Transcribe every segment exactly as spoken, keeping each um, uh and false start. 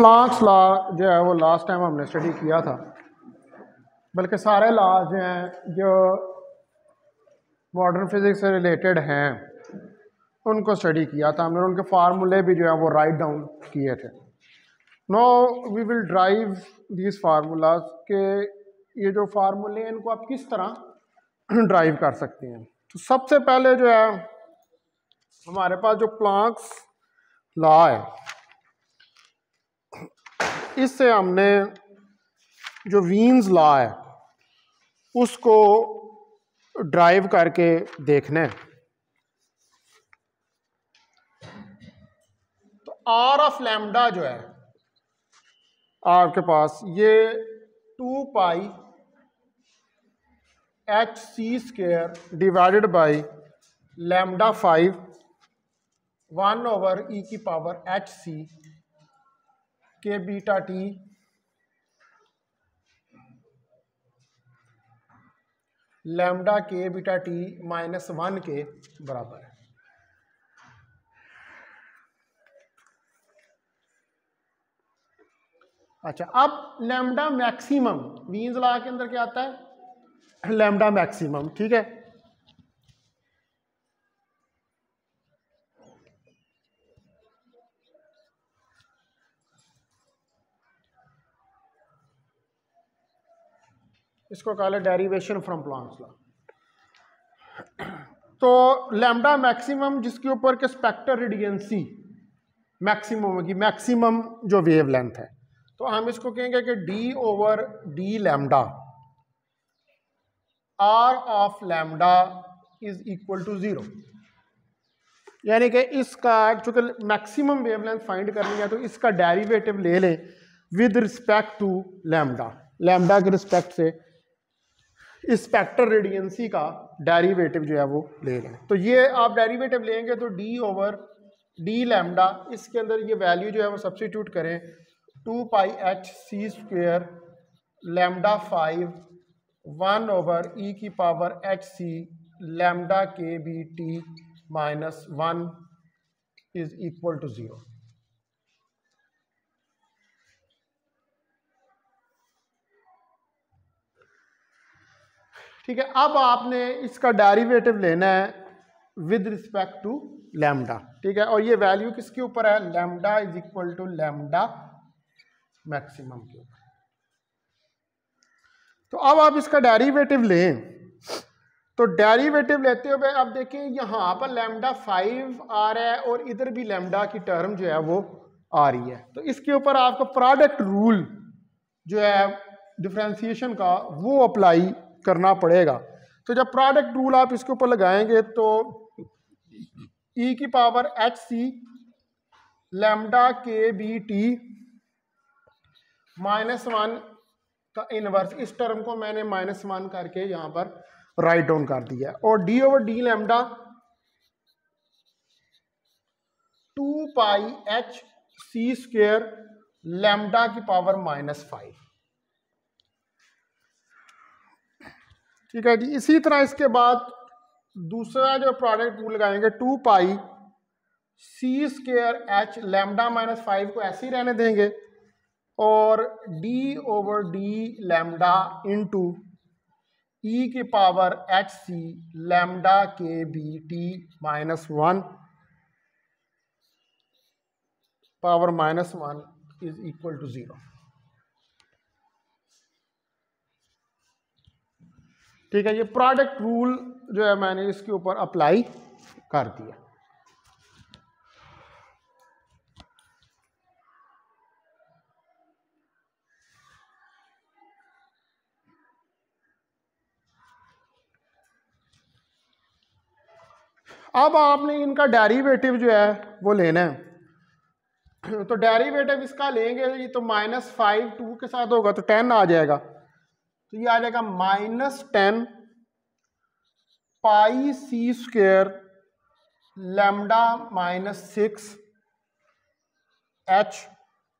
Planck's law जो है वो लास्ट टाइम हमने स्टडी किया था, बल्कि सारे लॉ जो हैं जो मॉडर्न फिजिक्स से रिलेटेड हैं उनको स्टडी किया था हमने, उनके फार्मूले भी जो है वो राइट डाउन किए थे। No we will drive these formulas के ये जो फार्मूले हैं इनको आप किस तरह ड्राइव कर सकते हैं। तो सबसे पहले जो है हमारे पास जो प्लांक्स लॉ है, इससे हमने जो वीन्स लॉ है उसको ड्राइव करके देखना है। तो आर ऑफ लैम्डा जो है आपके पास ये two pi H C square divided by lambda five one over ई की power H C K beta T lambda K beta T minus one के बराबर है। अच्छा, अब लैम्डा मैक्सिमम वीन्स लॉ के अंदर क्या आता है? लैम्डा मैक्सिमम, ठीक है। इसको कहा डेरिवेशन फ्रॉम प्लांक्स लॉ। तो लैम्डा मैक्सिमम जिसके ऊपर के स्पेक्टर रेडियंसी मैक्सिमम होगी, मैक्सिमम जो वेव लेंथ है, तो हम इसको कहेंगे कि D over D lambda R of lambda is equal to zero. यानी कि इसका चूंकि मैक्सिमम वेवलेंथ फाइंड करनी है तो इसका डेरिवेटिव ले लें with respect to lambda, lambda के रिस्पेक्ट से इस स्पेक्टर रेडियंसी का डेरिवेटिव जो है वो ले लें। तो ये आप डेरिवेटिव लेंगे तो डी ओवर डी लैम्डा, इसके अंदर ये वैल्यू जो है वो सब्स्टिट्यूट करें, two pi H C square lambda five one over ई की power H C lambda K B T minus one is equal to zero. ठीक है, अब आपने इसका डेरिवेटिव लेना है विद रिस्पेक्ट टू लैम्डा, ठीक है। और ये वैल्यू किसके ऊपर है? Lambda is equal to lambda maximum के ऊपर। तो अब आप इसका डेरिवेटिव लें, तो डेरिवेटिव लेते हुए अब देखिए यहां पर लैम्डा फाइव आ रहा है और इधर भी लैम्डा की टर्म जो है वो आ रही है। तो इसके ऊपर आपको प्रोडक्ट रूल जो है डिफरेंशिएशन का वो अप्लाई करना पड़ेगा। तो जब प्रोडक्ट रूल आप इसके ऊपर लगाएंगे तो ई की power H C lambda K B T minus one का इनवर्स, इस टर्म को मैंने माइनस वन करके यहां पर राइट डाउन कर दिया है, और D over D lambda two pi H C square lambda की पावर माइनस फाइव। ठीक है जी। इसी तरह इसके बाद दूसरा जो प्रोडक्ट रूल लगाएंगे, two pi C square H lambda minus five को ऐसे ही रहने देंगे, और D over D lambda into e की power H C lambda K B T minus one power minus one is equal to zero. ठीक है, ये प्रोडक्ट रूल जो है मैंने इसके ऊपर अप्लाई कर दिया। अब आपने इनका डेरिवेटिव जो है वो लेना है। तो डेरिवेटिव इसका लेंगे, ये तो माइनस फाइव टू के साथ होगा तो टेन आ जाएगा, तो ये आ जाएगा minus ten pi C square lambda minus six H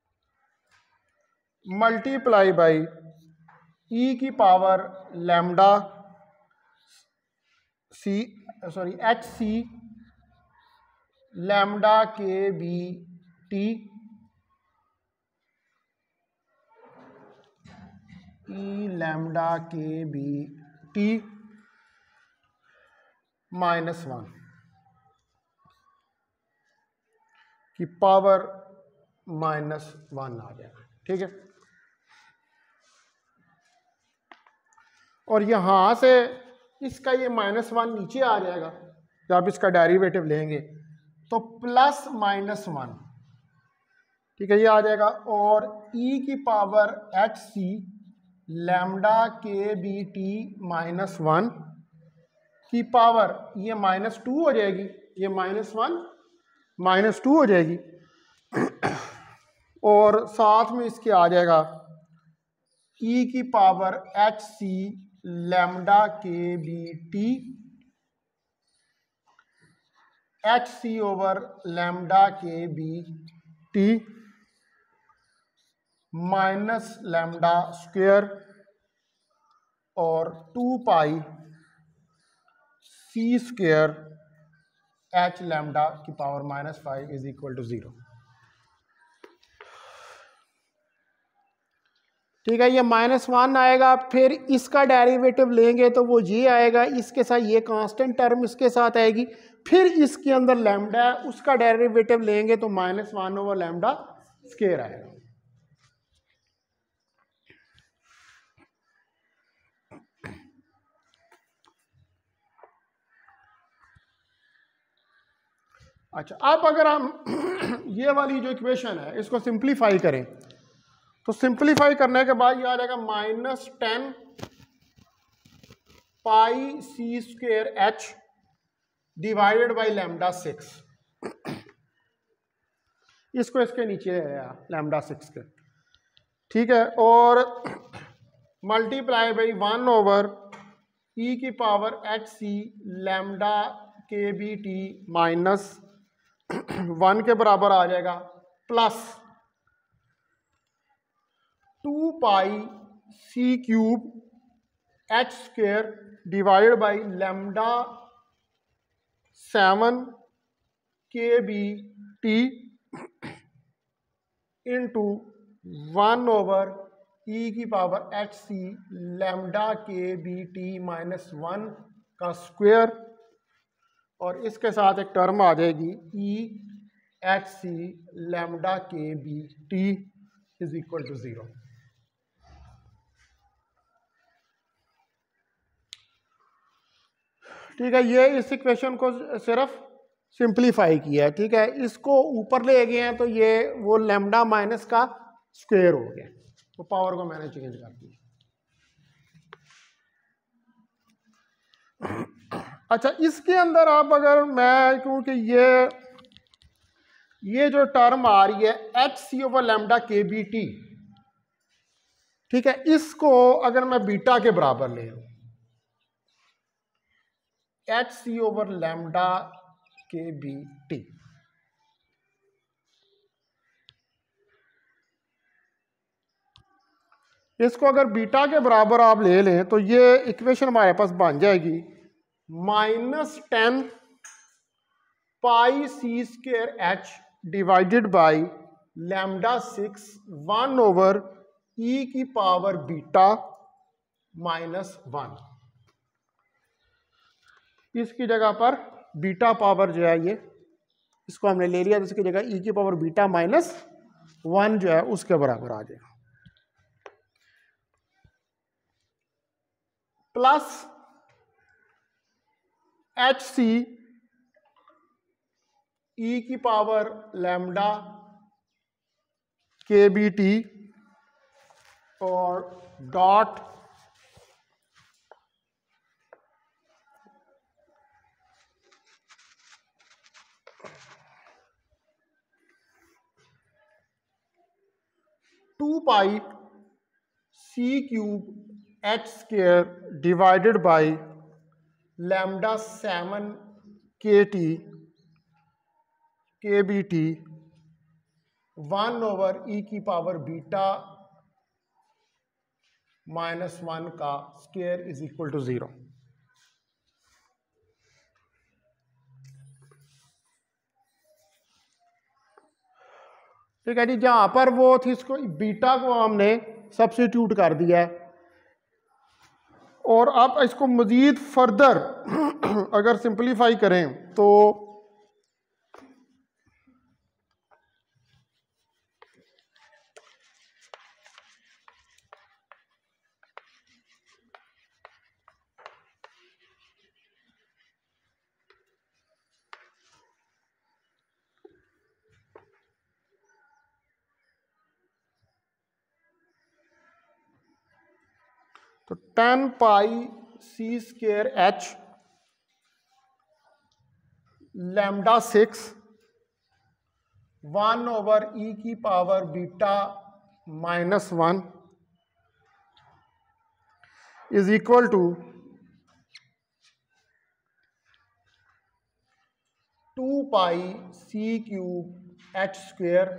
multiply by e की power lambda C sorry H C lambda K B T e lambda K B T minus one की पावर माइनस वन आ जाएगा, ठीक है। और यहां से इसका ये माइनस वन नीचे आ जाएगा, जब आप इसका डेरिवेटिव लेंगे तो प्लस माइनस वन, ठीक है, ये आ जाएगा। और e की power H C lambda K B T minus one की पावर ये माइनस टू हो जाएगी, ये माइनस वन माइनस टू हो जाएगी। और साथ में इसके आ जाएगा e की power H C lambda K B T H C over lambda K B T minus lambda square और two pi C square H lambda की power minus five is equal to zero, ठीक है। ये minus one आएगा, फिर इसका derivative लेंगे तो वो ये आएगा, इसके साथ ये कांस्टेंट टर्म इसके साथ आएगी, फिर इसके अंदर लैम्डा है, उसका डेरिवेटिव लेंगे तो minus one over lambda square आएगा। अच्छा, अब अगर हम ये वाली जो इक्वेशन है इसको सिंप्लीफाई करें तो सिंप्लीफाई करने के बाद ये आ जाएगा minus ten pi C square H divided by lambda six, इसको इसके नीचे है लैम्डा सिक्स के, ठीक है। और मल्टीप्लाई बाई वन ओवर ई की power H C lambda K B T minus one के बराबर आ जाएगा, plus two pi C cube H square divided by lambda seven K B T into one over ई की power H C lambda K B T minus one का square, और इसके साथ एक टर्म आ जाएगी e H C lambda K B T is equal to zero. ठीक है, ये इस इक्वेशन को सिर्फ सिंप्लीफाई किया है, ठीक है। इसको ऊपर ले गए हैं तो ये वो लैम्डा माइनस का स्क्वायर हो गया, तो पावर को मैंने चेंज कर दिया। अच्छा, इसके अंदर आप अगर मैं क्योंकि ये ये जो टर्म आ रही है H C over lambda K B T, ठीक है, इसको अगर मैं बीटा के बराबर ले लूं, H C over lambda K B T, इसको अगर बीटा के बराबर आप ले लें तो ये इक्वेशन हमारे पास बन जाएगी minus ten pi C square H divided by lambda six one over ई की पावर बीटा माइनस वन। इसकी जगह पर बीटा पावर जो है ये इसको हमने ले लिया, तो इसकी जगह ई की पावर बीटा माइनस वन जो है उसके बराबर आ जाएगा, प्लस एच सी ई की power lambda K B T और dot two pi C cube H square divided by lambda seven K T K B T one over ई की power beta minus one का square is equal to zero. ठीक है जी, जहां पर वो थी इसको बीटा को हमने सब्स्टिट्यूट कर दिया है, और आप इसको मज़ीद फर्दर अगर सिंपलीफाई करें तो तो ten pi C square H lambda six one over ई की power beta minus one is equal to two pi C cube H square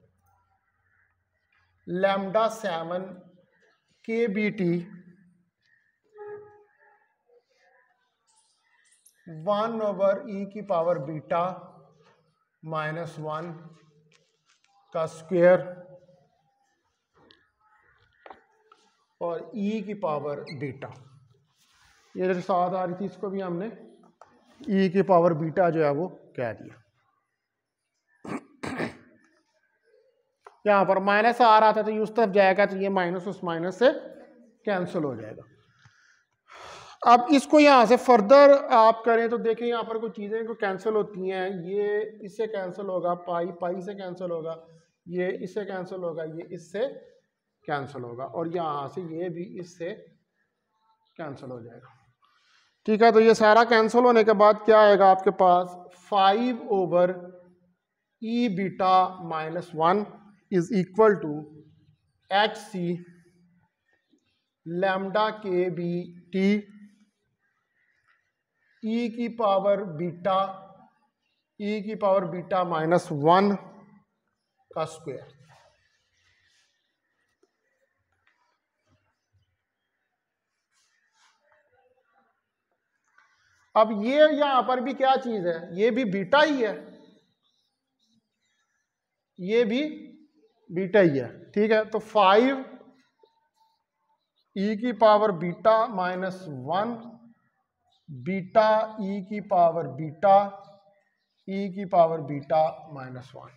lambda seven K B T one over ई की power beta minus one का square और e की power beta, ये जो साथ आ रही थी इसको भी हमने ई की पावर बीटा जो है वो कह दिया। यहाँ पर माइनस आ रहा था तो ये उस तरफ जाएगा तो ये माइनस उस माइनस से कैंसिल हो जाएगा। अब इसको यहाँ से फर्दर आप करें तो देखें यहाँ पर कुछ चीज़ें को कैंसिल होती हैं, ये इससे कैंसिल होगा, पाई पाई से कैंसिल होगा, ये इससे कैंसिल होगा, ये इससे कैंसिल होगा और यहाँ से ये भी इससे कैंसिल हो जाएगा। ठीक है, तो ये सारा कैंसिल होने के बाद क्या आएगा आपके पास, five over e beta minus one is equal to H C lambda K B T e की पावर बीटा ई की पावर बीटा माइनस वन का स्क्वायर। अब ये यहां पर भी क्या चीज है, ये भी बीटा ही है, ये भी बीटा ही है। ठीक है, तो फाइव ई की power beta minus one beta e की पावर बीटा ई की पावर बीटा माइनस वन।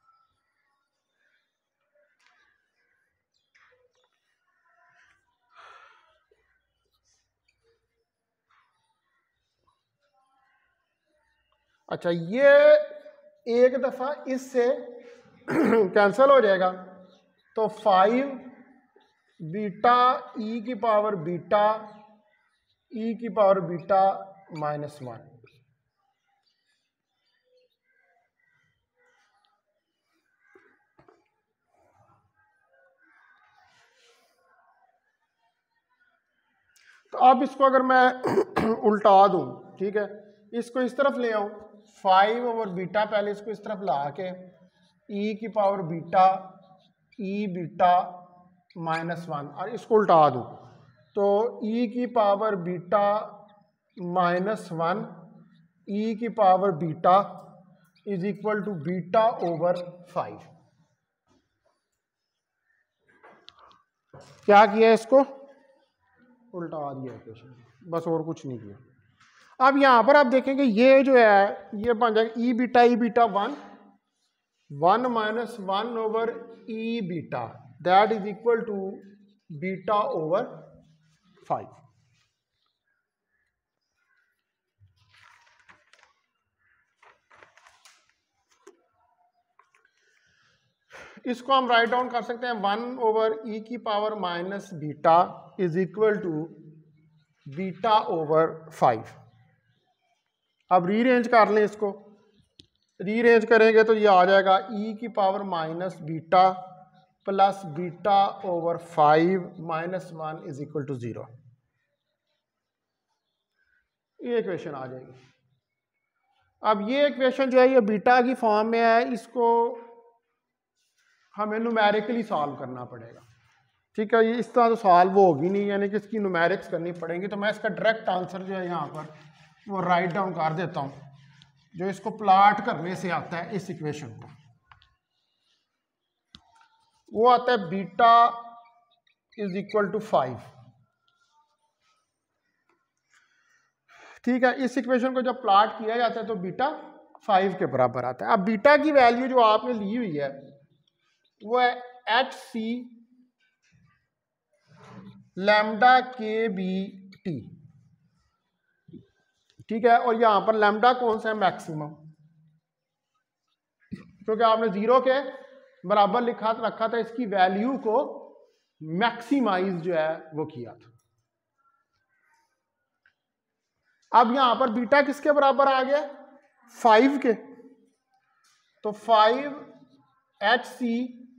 अच्छा, ये एक दफा इससे कैंसिल हो जाएगा तो फाइव बीटा ई की पावर बीटा ई की पावर बीटा माइनस वन। तो अब इसको अगर मैं उल्टा दूं, ठीक है, इसको इस तरफ ले आऊं, फाइव ओवर बीटा पहले इसको इस तरफ ला के ई की power beta e beta minus one और इसको उल्टा दूं तो ई की power beta minus one e की power beta is equal to beta over five. क्या किया, इसको उल्टा दिया इक्वेशन, बस और कुछ नहीं किया। अब यहां पर आप देखेंगे ये जो है ये बन जाएगा e beta e beta one one minus one over e beta that is equal to beta over five. इसको हम राइट डाउन कर सकते हैं वन ओवर ई की power minus beta is equal to beta over five. अब rearrange कर लें, इसको रीअरेंज करेंगे तो ये आ जाएगा ई की power minus beta plus beta over five minus one is equal to zero. ये इक्वेशन आ जाएगी। अब ये इक्वेशन जो है ये बीटा की फॉर्म में है, इसको हमें न्यूमेरिकली सॉल्व करना पड़ेगा। ठीक है, ये इस तरह तो सॉल्व होगी नहीं, यानी कि इसकी न्यूमेरिक्स करनी पड़ेगी। तो मैं इसका डायरेक्ट आंसर जो है यहाँ पर वो राइट डाउन कर देता हूँ, जो इसको प्लॉट करने से आता है इस इक्वेशन को। वो आता है beta is equal to five ठीक है, इस इक्वेशन को जब प्लॉट किया जाता है तो बीटा फाइव के बराबर आता है। अब बीटा की वैल्यू जो आपने ली हुई है वो है H C lambda K B T, ठीक है, और यहां पर लैम्डा कौन सा है, मैक्सिमम, क्योंकि आपने जीरो के बराबर लिखा रखा था, इसकी वैल्यू को मैक्सिमाइज जो है वो किया था। अब यहां पर बीटा किसके बराबर आ गया, फाइव के, तो five H C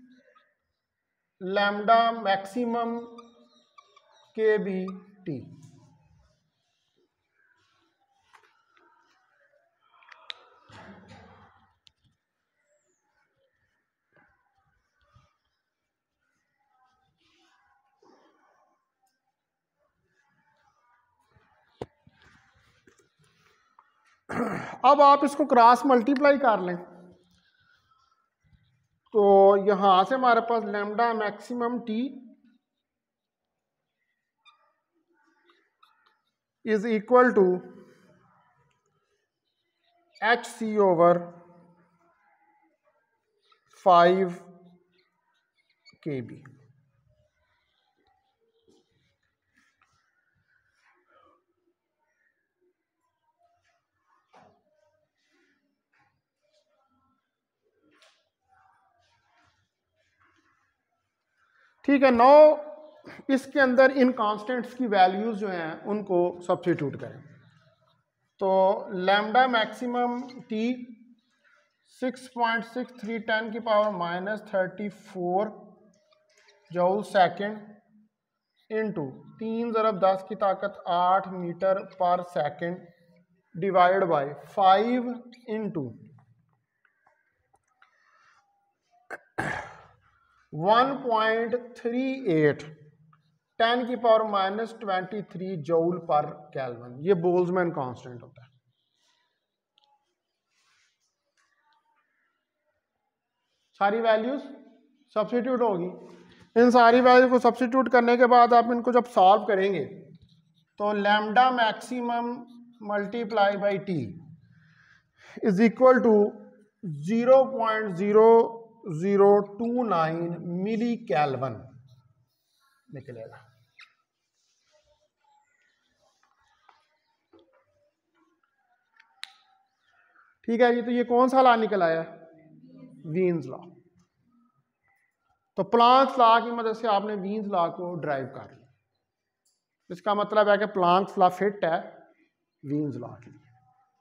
lambda maximum K B T. अब आप इसको क्रॉस मल्टीप्लाई कर लें तो यहां से हमारे पास lambda maximum T is equal to H C over five K B. ठीक है, नौ इसके अंदर इन कांस्टेंट्स की वैल्यूज जो हैं उनको सब्स्टिट्यूट करें तो lambda maximum T six point six three ten की power minus thirty four joule second into तीन ज़रब दस की ताकत आठ मीटर पर second divide by five into one point three eight ten की power minus twenty three joule पर केल्विन। ये बोल्ट्जमैन कांस्टेंट होता है। सारी वैल्यूज सब्स्टिट्यूट होगी। इन सारी वैल्यू को सब्स्टिट्यूट करने के बाद आप इनको जब सॉल्व करेंगे तो lambda maximum multiply by T is equal to zero point zero zero two nine milli kelvin निकलेगा। ठीक है जी, तो ये कौन सा लॉ निकल आया, वीन्स लॉ। तो प्लांक्स लॉ की मदद से आपने वीन्स लॉ को ड्राइव कर लिया। इसका मतलब है कि प्लांक्स लॉ फिट है वीन्स लॉ के लिए।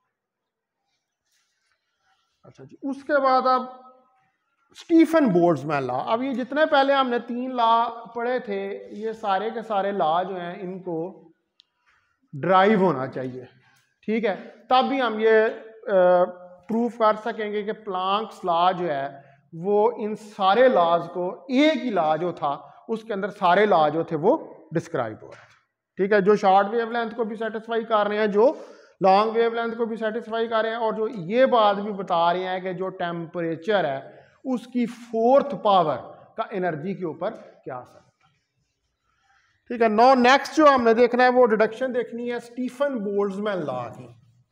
अच्छा जी, उसके बाद अब स्टीफन बोल्ट्जमैन लॉ। अब ये जितने पहले हमने तीन लॉ पढ़े थे ये सारे के सारे लॉ जो हैं इनको ड्राइव होना चाहिए। ठीक है, तब भी हम ये प्रूफ कर सकेंगे कि प्लांक्स लॉ जो है वो इन सारे लॉज को, एक ही लॉ जो था उसके अंदर सारे लॉ जो थे वो डिस्क्राइब हो रहे थे। ठीक है, जो शॉर्ट वेवलेंथ को भी सेटिस्फाई कर रहे हैं, जो लॉन्ग वेवलेंथ को भी सेटिस्फाई कर रहे हैं, और जो ये बात भी बता रहे हैं कि जो टेम्परेचर है उसकी फोर्थ पावर का एनर्जी के ऊपर क्या असर होता है। ठीक है, नो नेक्स्ट जो हमने देखना है वो डिडक्शन देखनी है स्टीफन बोल्ट्जमैन लॉ की।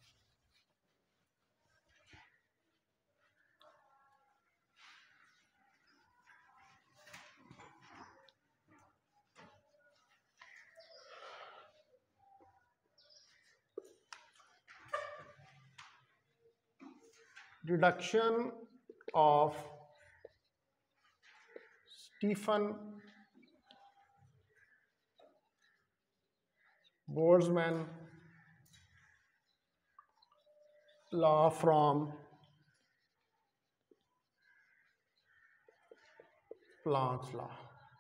Deduction of Stephen Boltzmann law from Planck's law.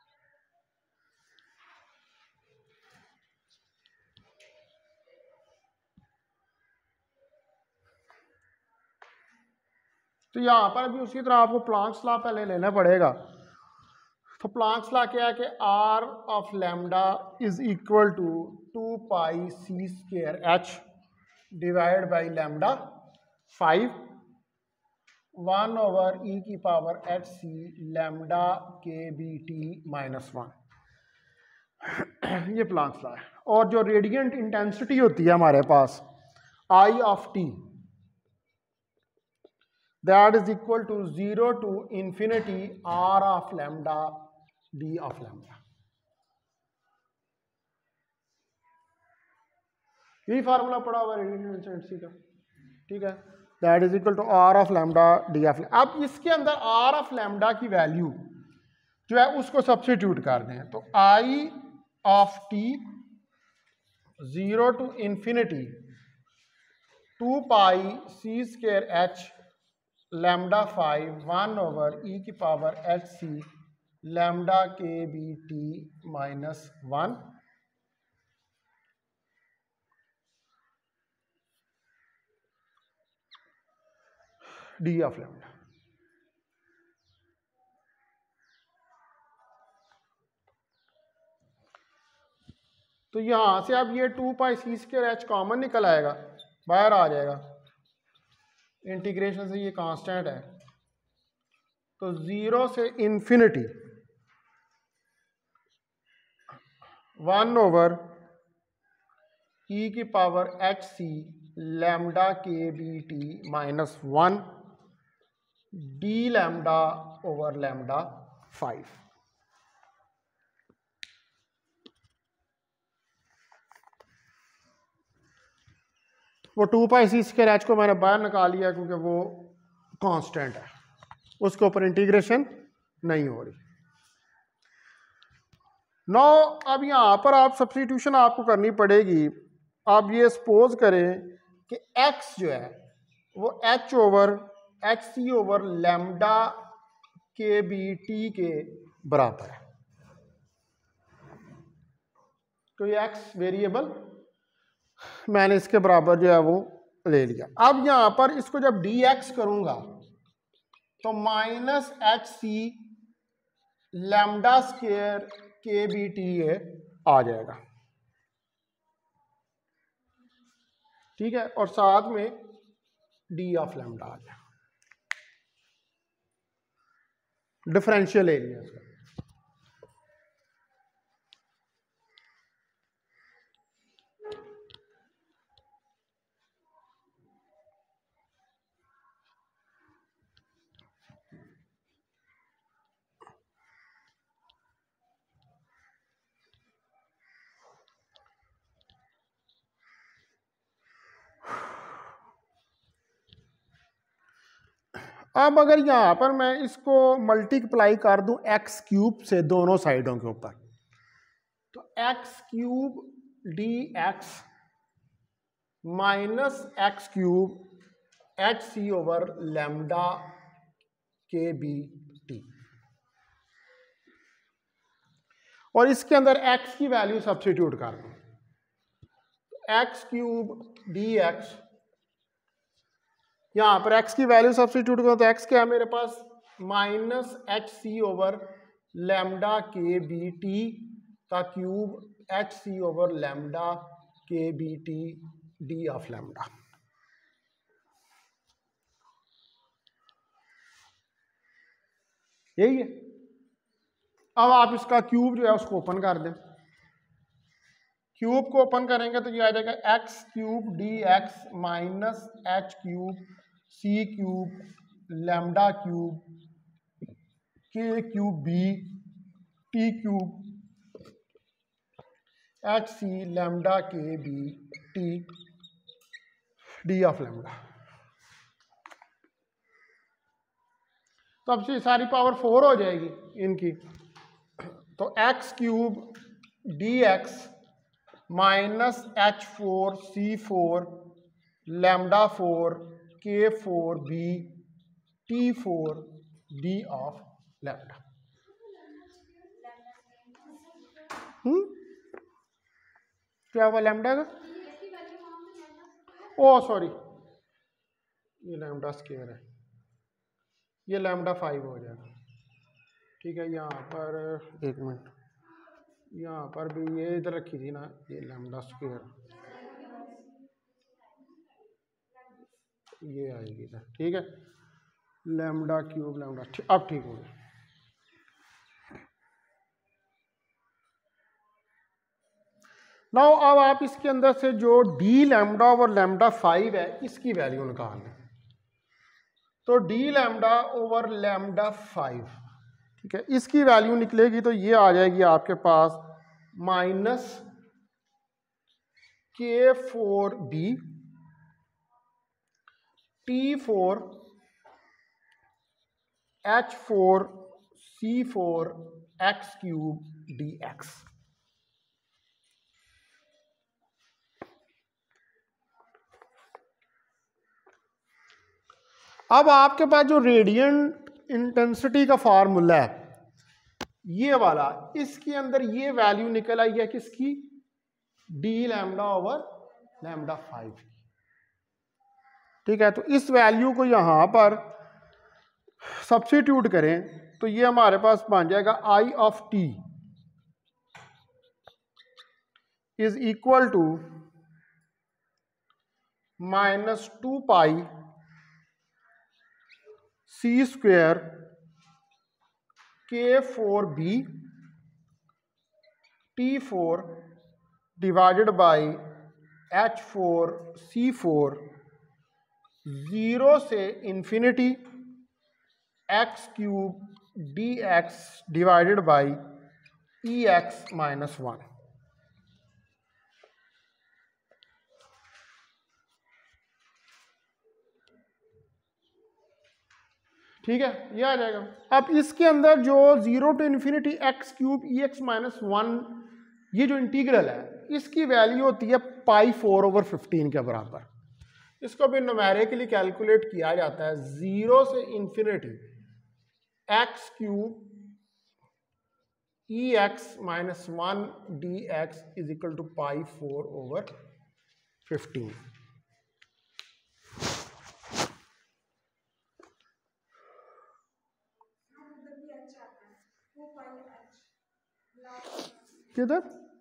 तो यहां पर भी उसी तरह आपको प्लांक्स लॉ पहले लेना पड़ेगा। तो प्लांक्स लॉ क्या है कि R of lambda is equal to two pi C square H divide by lambda five one over ई की power H C lambda K B T minus one. ये प्लांक्स लॉ है। और जो रेडियंट इंटेंसिटी होती है हमारे पास I of T that is equal to zero to infinity R of lambda D of lambda. यही फार्मूला पड़ा हुआ रेडियस का, ठीक है। That is equal to R of lambda D of. अब इसके अंदर आर ऑफ लैम्डा की वैल्यू जो है उसको सब्स्टिट्यूट कर दें, तो I of T zero to infinity two pi C square H lambda five one over ई की power H C lambda K B T minus one D of lambda. तो यहां से अब ये two pi C square H common निकल आएगा, बाहर आ जाएगा, इंटीग्रेशन से ये कांस्टेंट है। तो जीरो से इंफिनिटी वन ओवर ई की power H C lambda K B T minus one D lambda over lambda five. वो two pi C square H को मैंने बाहर निकाल लिया क्योंकि वो कांस्टेंट है, उसके ऊपर इंटीग्रेशन नहीं हो रही। नो अब यहाँ पर आप सब्स्टिट्यूशन आपको करनी पड़ेगी। आप ये सपोज करें कि x जो है वो h over H C over lambda K B T के बराबर है। तो ये x वेरिएबल मैंने इसके बराबर जो है वो ले लिया। अब यहां पर इसको जब dx करूंगा तो minus H C lambda square K B T ये आ जाएगा, ठीक है, और साथ में डी ऑफ लैम्डा आ जाएगा, डिफरेंशियल एरिया इसका। अब अगर यहां पर मैं इसको मल्टीप्लाई कर दूं एक्स क्यूब से दोनों साइडों के ऊपर, तो X cube D X minus X cube H C over lambda K B T, और इसके अंदर x की वैल्यू सब्स्टिट्यूट कर दूं, एक्स क्यूब डी एक्स, यहां पर x की वैल्यू सब्स्टिट्यूट करो तो x क्या है मेरे पास minus H C over lambda K B T का cube H C over lambda K B T D of lambda. यही है। अब आप इसका क्यूब जो है उसको ओपन कर दें, क्यूब को ओपन करेंगे तो ये आ जाएगा X cube D X minus H cube C cube lambda cube K cube B T cube H C lambda K B T D of lambda. तो अब से सारी पावर फोर हो जाएगी इनकी, तो X cube D X minus H four C four lambda four K four B T four D of lambda. हम्म क्या हुआ लैम्डा का? ओ सॉरी, ये लैम्डा स्क्वायर है, ये लैम्डा फाइव हो जाएगा, ठीक है। यहाँ पर एक मिनट, यहाँ पर भी ये इधर रखी थी ना, ये लैम्डा स्क्वायर ये आएगी इधर, ठीक है, लैम्डा क्यूब लैम्डा, अब ठीक हो गया। नाउ अब आप इसके अंदर से जो D lambda over lambda five है इसकी वैल्यू निकाल लें। तो D lambda over lambda five, ठीक है, इसकी वैल्यू निकलेगी तो ये आ जाएगी आपके पास minus K four B T four H four C four X cube D X. अब आपके पास जो रेडियंट इंटेंसिटी का फार्मूला है ये वाला, इसके अंदर ये वैल्यू निकल आई है किसकी, D lambda over lambda five की, ठीक है। तो इस वैल्यू को यहां पर सब्स्टिट्यूट करें तो ये हमारे पास बन जाएगा I of T is equal to minus two pi C square K four B T four divided by H four C four zero से infinity X cube D X divided by E X minus one. ठीक है, ये आ जाएगा। अब इसके अंदर जो zero to infinity X cube E X minus one ये जो इंटीग्रल है इसकी वैल्यू होती है पाई फोर ओवर फिफ्टीन के बराबर। इसको भी न्यूमेरिकली कैलकुलेट किया जाता है, जीरो से infinity X cube E X minus one D X is equal to pi four over fifteen. किधर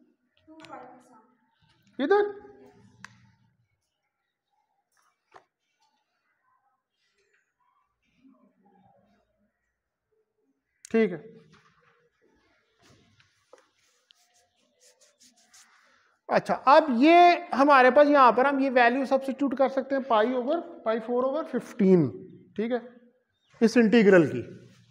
किधर ठीक है। अच्छा, अब ये हमारे पास यहां पर हम ये वैल्यू सब्स्टिट्यूट कर सकते हैं pi over pi four over fifteen, ठीक है, इस इंटीग्रल की।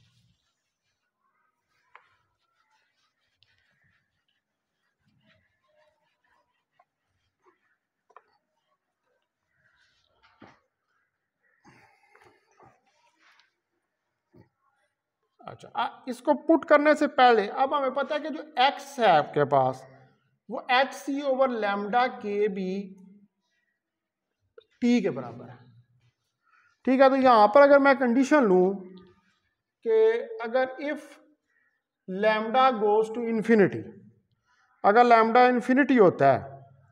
अच्छा, आ, इसको पुट करने से पहले अब हमें पता है कि जो x है आपके पास वो H C over lambda K B T के बराबर है, ठीक है। तो यहां पर अगर मैं कंडीशन लूं कि अगर if lambda goes to infinity, अगर लैम्डा इंफिनिटी होता है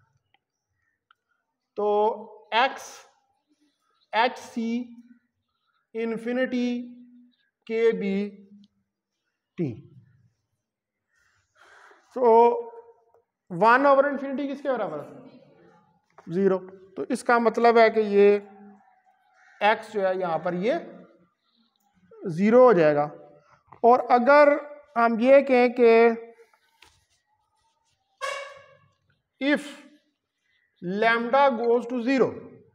तो x H C infinity K B T, तो वन ओवर इंफिनिटी किसके बराबर है, जीरो। तो इसका मतलब है कि ये x जो है यहां पर ये जीरो हो जाएगा। और अगर हम ये कहें कि if lambda goes to zero,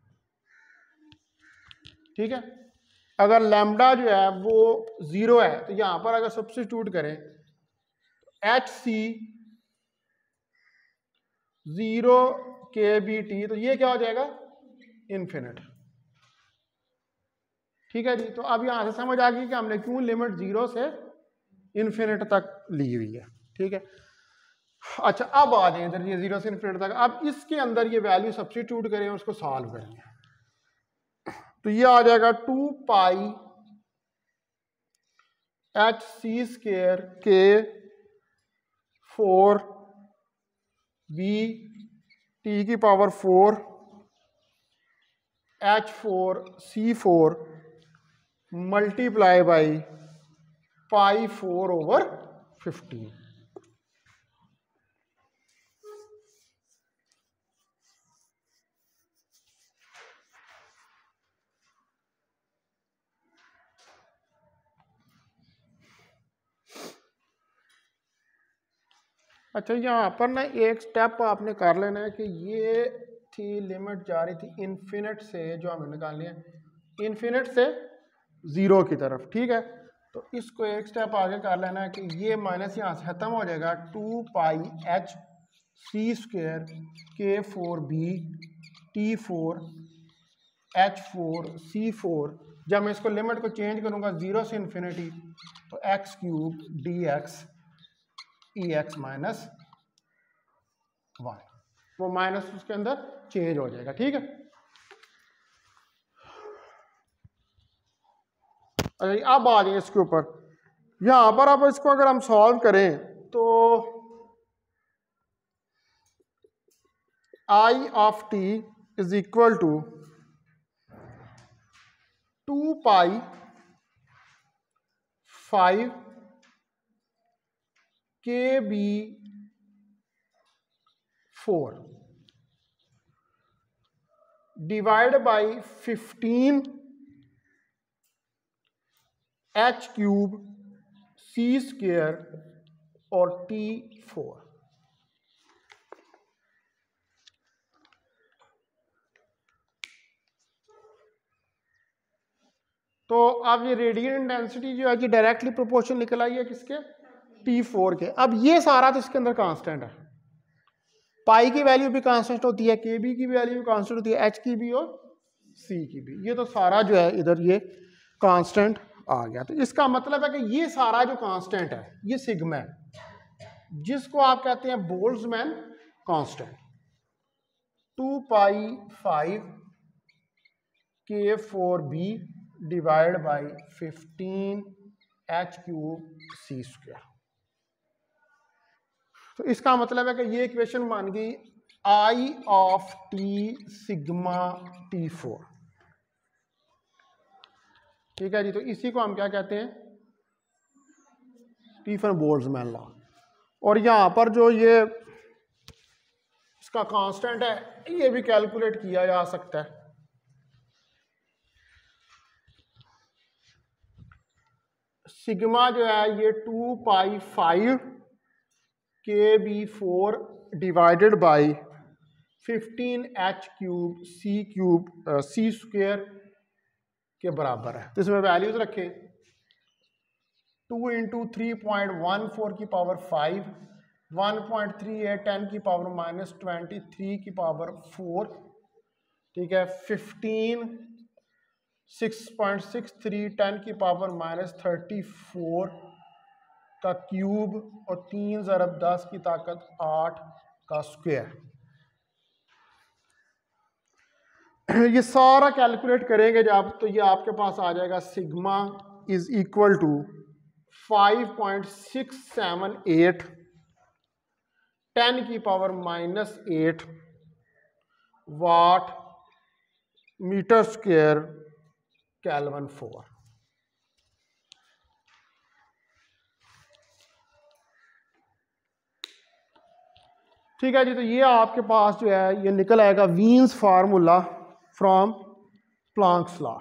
ठीक है, अगर लैम्डा जो है वो जीरो है तो यहां पर अगर सब्स्टिट्यूट करें H C zero K B T, तो ये क्या हो जाएगा, इन्फिनिट। ठीक है जी। तो अब यहां से समझ आ गई कि हमने क्यों लिमिट जीरो से इन्फिनिट तक ली हुई है, ठीक है। अच्छा, अब आ जाए इधर, ये जीरो से इन्फिनिट तक। अब इसके अंदर ये वैल्यू सब्स्टिट्यूट करें, उसको सॉल्व करेंगे, तो ये आ जाएगा two pi H C square K four B T की power four H four C four multiply by pi four over fifteen. अच्छा, यहाँ पर ना एक स्टेप आपने कर लेना है कि ये थी लिमिट जा रही थी इन्फिनिट से, जो हमें निकालनी है इन्फिनिट से ज़ीरो की तरफ, ठीक है। तो इसको एक स्टेप आगे कर लेना है कि ये माइनस यहाँ से ख़त्म हो जाएगा, two pi H C square K four B T four H four C four. जब मैं इसको लिमिट को चेंज करूँगा ज़ीरो से इन्फिनिटी, तो X cube D X E X minus one, वो माइनस उसके अंदर चेंज हो जाएगा, ठीक है। अच्छा, अब आ जाए इसके ऊपर। यहां पर अब इसको अगर हम सॉल्व करें तो I of T is equal to two pi five K B four divide by fifteen H cube C square और टी फोर। तो अब ये रेडियंट डेंसिटी जो है कि डायरेक्टली प्रोपोर्शन निकल आई है किसके, टी फोर के। अब ये सारा तो इसके अंदर कांस्टेंट है, पाई की वैल्यू भी कांस्टेंट होती है, के बी की वैल्यू भी कांस्टेंट होती है, एच की भी और सी की भी। ये तो सारा जो है इधर ये कांस्टेंट आ गया। तो इसका मतलब है कि ये सारा जो कांस्टेंट है ये सिग्मा है, जिसको आप कहते हैं Boltzmann constant. Two pi five K four B divide by fifteen H cube C square. तो इसका मतलब है कि ये इक्वेशन बन गई I of T sigma T four, ठीक है जी। तो इसी को हम क्या कहते हैं, स्टीफन बोल्ट्जमैन लॉ। और यहां पर जो ये इसका कांस्टेंट है ये भी कैलकुलेट किया जा सकता है। सिग्मा जो है ये two pi five K B four divided by fifteen H cube C cube C square के बराबर है। तो इसमें वैल्यूज रखें, two into three point one four की power five, one point three eight ten की पावर माइनस ट्वेंटी थ्री की power four, ठीक है। Fifteen six point six three ten की पावर माइनस थर्टी फोर का क्यूब और तीन ज़रब दस की ताकत आठ का स्क्वायर। ये सारा कैलकुलेट करेंगे जब, तो ये आपके पास आ जाएगा sigma is equal to five point six seven eight ten की power minus eight watt metre square kelvin four. ठीक है जी। तो ये आपके पास जो है ये निकल आएगा Wien's formula from Planck's law.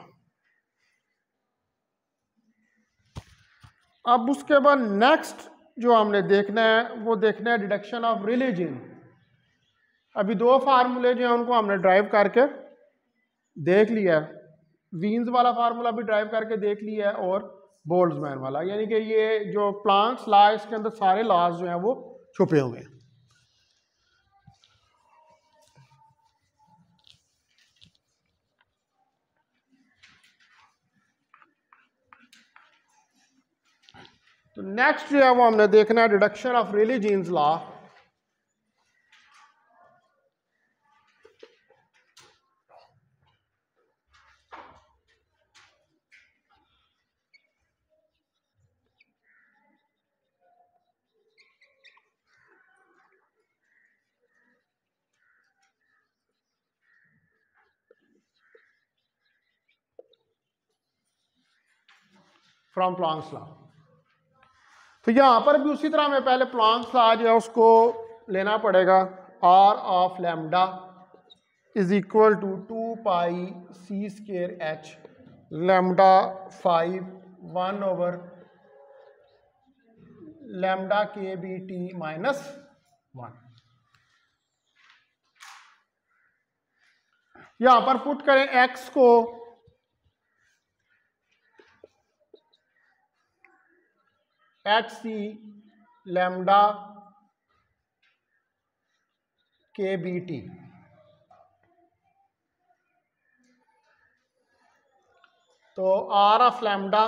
अब उसके बाद नेक्स्ट जो हमने देखना है वो देखना है डिडक्शन ऑफ रिलीजन। अभी दो फार्मूले जो हैं उनको हमने ड्राइव करके देख लिया है, वीन्स वाला फार्मूला भी ड्राइव करके देख लिया है और बोल्ट्जमैन वाला, यानी कि ये जो प्लांक्स लॉ इसके अंदर सारे लॉज जो हैं वो छुपे हुए हैं। तो नेक्स्ट जो है वो हमने देखना है deduction of Rayleigh Jeans law. From Planck's law. तो यहां पर भी उसी तरह में पहले प्लांक्स लॉ जो है उसको लेना पड़ेगा। R of lambda is equal to two pi C square H lambda five one over lambda K B T minus one. यहां पर पुट करें x को H C lambda K B T. तो R of lambda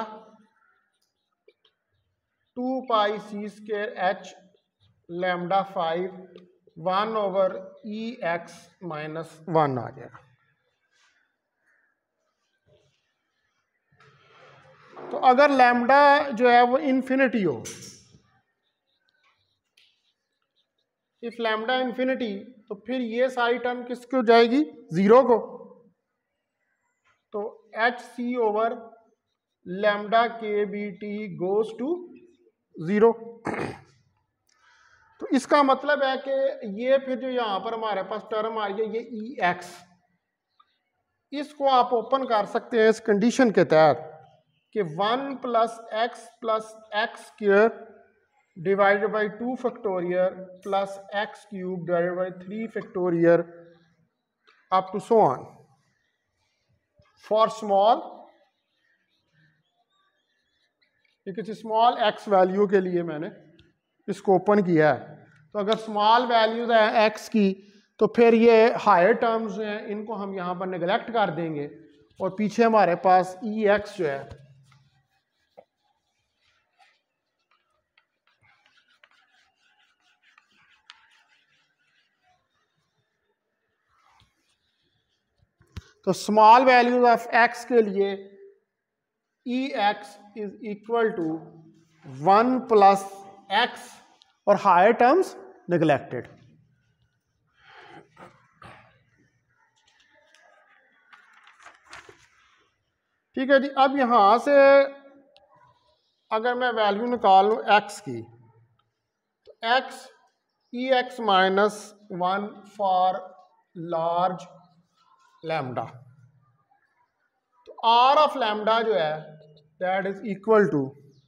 two pi C square H lambda five one over E X minus one आ गया। तो अगर lambda जो है वो इन्फिनिटी हो, इफ लैम्डा इन्फिनिटी, तो फिर ये सारी टर्म किसको जाएगी? जीरो को। तो H C over lambda K B T goes to zero. तो इसका मतलब है कि ये फिर जो यहां पर हमारे पास टर्म आ रही है ये ई एक्स, इसको आप ओपन कर सकते हैं इस कंडीशन के तहत कि one plus X plus X square divided by two factorial plus X cube divided by three factorial up to so on for small, ये किसी स्मॉल एक्स वैल्यू के लिए मैंने इसको ओपन किया है। तो अगर स्मॉल वैल्यूज है एक्स की, तो फिर ये हायर टर्म्स जो हैं इनको हम यहाँ पर नेगलेक्ट कर देंगे और पीछे हमारे पास ई एक्स जो है तो स्मॉल वैल्यूज ऑफ एक्स के लिए E X is equal to one plus X और हायर टर्म्स नेग्लेक्टेड। ठीक है जी। अब यहां से अगर मैं वैल्यू निकाल लूं एक्स की, तो X E X minus one for large lambda, तो आर ऑफ लैम्डा जो है दैट इज इक्वल टू,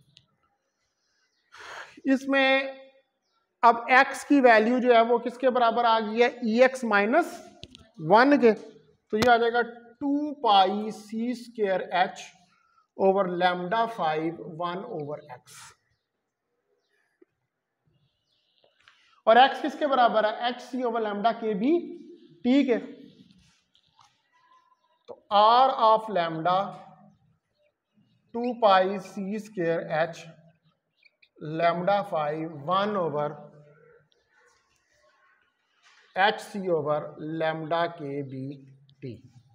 इसमें अब x की वैल्यू जो है वो किसके बराबर आ गई है? ई एक्स माइनस वन के। तो ये आ जाएगा two pi C square H over lambda five one over X. और x किसके बराबर है? H C over lambda K B T के। तो r of lambda two pi C square H lambda five one over H C over lambda K B T.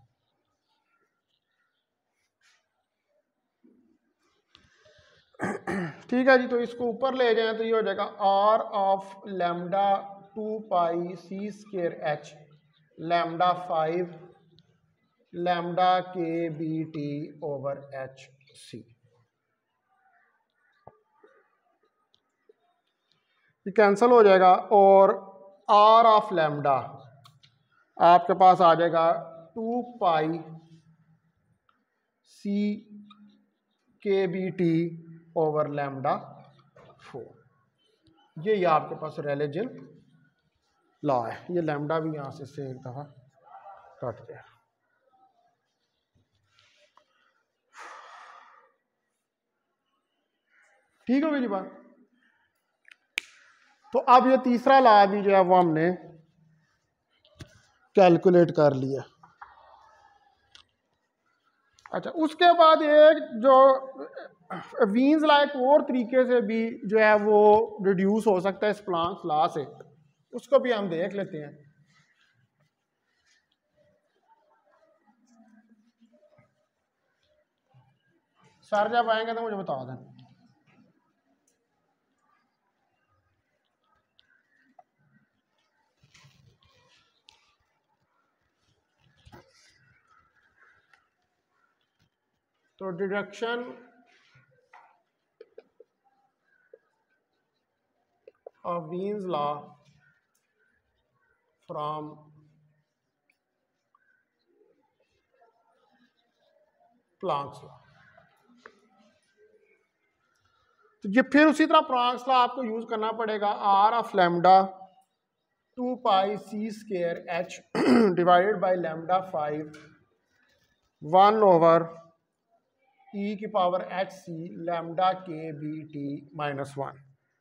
ठीक है जी। तो इसको ऊपर ले जाएं तो ये हो जाएगा R of lambda two pi C square H lambda five lambda K B T over H C. ये कैंसिल हो जाएगा और आर ऑफ लैम्डा आपके पास आ जाएगा two pi C K B T over lambda four. ये ये आपके पास रेलेजन लॉ है। ये लैम्डा भी यहां से, से एक दफा कट गया। ठीक हो गई जी बात। तो अब ये तीसरा लॉ भी जो है वो हमने कैलकुलेट कर लिया। अच्छा, उसके बाद एक जो वीन्स लॉ एक और तरीके से भी जो है वो रिड्यूस हो सकता है इस प्लांक्स लॉ से, उसको भी हम देख लेते हैं। सर जब आएंगे तो मुझे बता दें। तो deduction of Wien's law from Planck's law। तो ये फिर उसी तरह प्लांक्स लॉ आपको यूज करना पड़ेगा। R of lambda two pi C square H divided by lambda five one over ई की power H C lambda K B T minus one.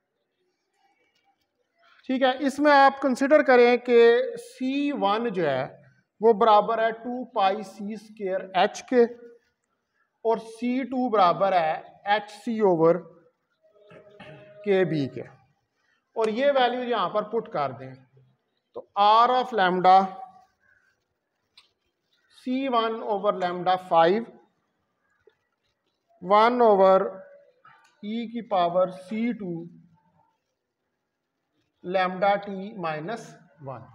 ठीक है, इसमें आप कंसिडर करें कि सी वन जो है वो बराबर है two pi C square H के और सी टू बराबर है H C over K B के, और ये वैल्यू यहां पर पुट कर दें तो R of lambda C one over lambda five one over ई की power C two lambda T minus one.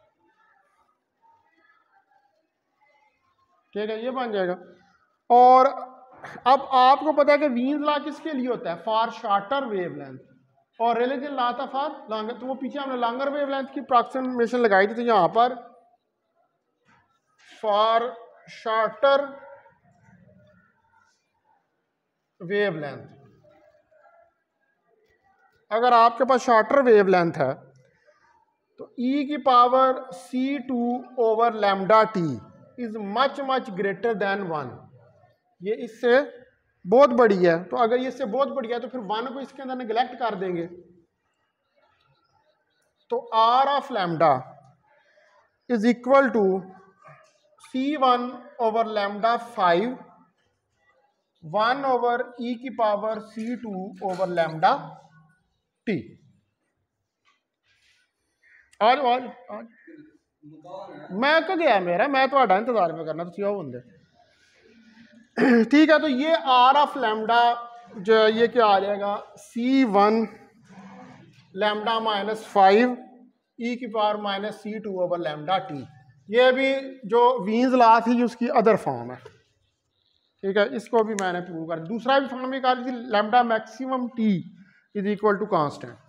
ठीक है, ये बन जाएगा। और अब आपको पता है कि वीन्स लॉ किसके लिए होता है? फॉर शॉर्टर वेवलेंथ, और रेलेटिव लॉ था फॉर लॉन्गर। तो वो पीछे हमने लॉन्गर वेवलेंथ की अप्रॉक्सीमेशन लगाई थी, तो यहां पर फॉर शॉर्टर वेवलेंथ, अगर आपके पास शॉर्टर वेवलेंथ है तो ई की power C two over lambda T is much much greater than one. ये इससे बहुत बड़ी है, तो अगर ये इससे बहुत बड़ी है तो फिर वन को इसके अंदर निगलेक्ट कर देंगे। तो R of lambda is equal to C one over lambda five one over ई की power C two over lambda T. आज आज आज मैं तो गया मेरा मैं तो इंतजार में करना तुम आओ बंदे। ठीक है, तो ये आर ऑफ लैम्डा जो है ये क्या आ जाएगा? C one lambda minus five ई की power minus C two over lambda T. ये भी जो वीन्स लॉ थी उसकी अदर फॉर्म है। ठीक है, इसको भी मैंने प्रूव कर। दूसरा भी फॉर्म निकाली थी, lambda maximum T is equal to constant.